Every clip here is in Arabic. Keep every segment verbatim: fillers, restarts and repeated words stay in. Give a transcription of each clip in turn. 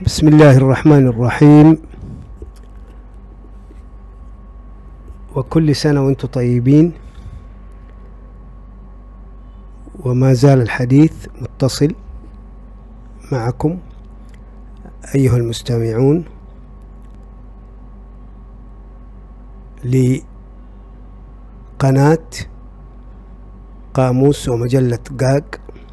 بسم الله الرحمن الرحيم، وكل سنة وانتم طيبين. وما زال الحديث متصل معكم أيها المستمعون لقناة قاموس ومجلة قاق،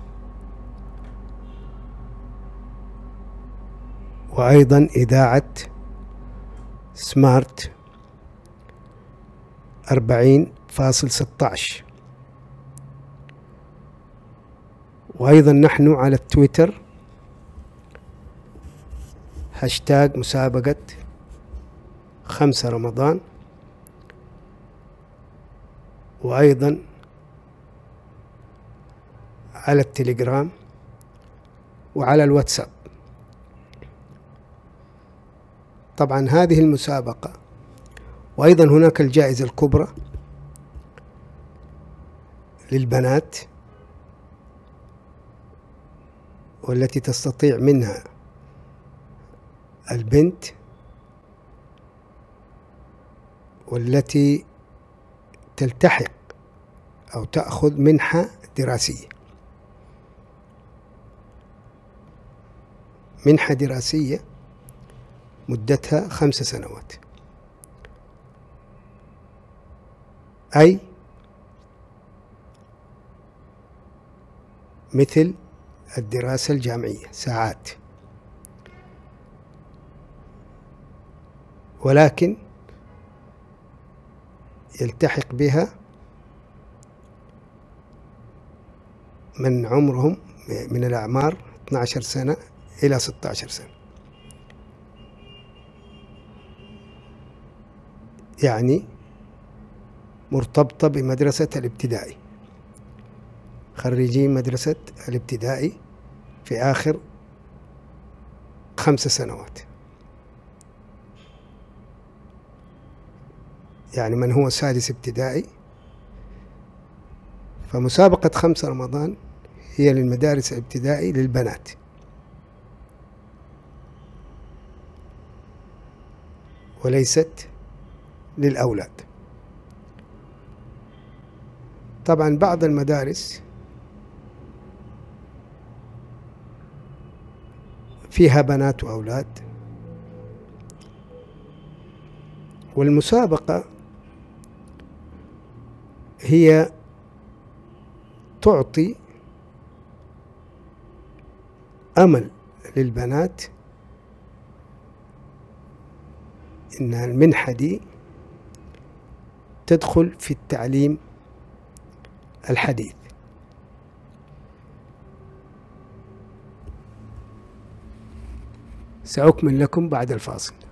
وأيضا إذاعة سمارت أربعين فاصل ستة عشر، وأيضا نحن على التويتر هاشتاج مسابقة خمسة رمضان، وأيضا على التليجرام وعلى الواتساب. طبعا هذه المسابقة، وأيضا هناك الجائزة الكبرى للبنات، والتي تستطيع منها البنت والتي تلتحق أو تأخذ منحة دراسية منحة دراسية مدتها خمس سنوات، أي مثل الدراسة الجامعية ساعات، ولكن يلتحق بها من عمرهم من الأعمار اثنتي عشرة سنة إلى ستة عشر سنة، يعني مرتبطة بمدرسة الابتدائي، خريجين مدرسة الابتدائي في آخر خمس سنوات، يعني من هو سادس ابتدائي. فمسابقة خمسة رمضان هي للمدارس الابتدائي للبنات، وليست للأولاد. طبعا بعض المدارس فيها بنات وأولاد، والمسابقة هي تعطي أمل للبنات إن المنحة دي تدخل في التعليم الحديث. سأكمل لكم بعد الفاصل.